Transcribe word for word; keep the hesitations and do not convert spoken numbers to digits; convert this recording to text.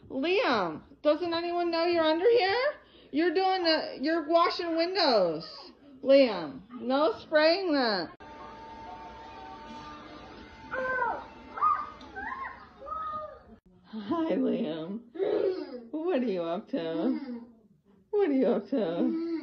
Liam, doesn't anyone know you're under here? You're doing the, you're washing windows. Liam, no spraying that. Hi, Liam. What are you up to? What are you up to?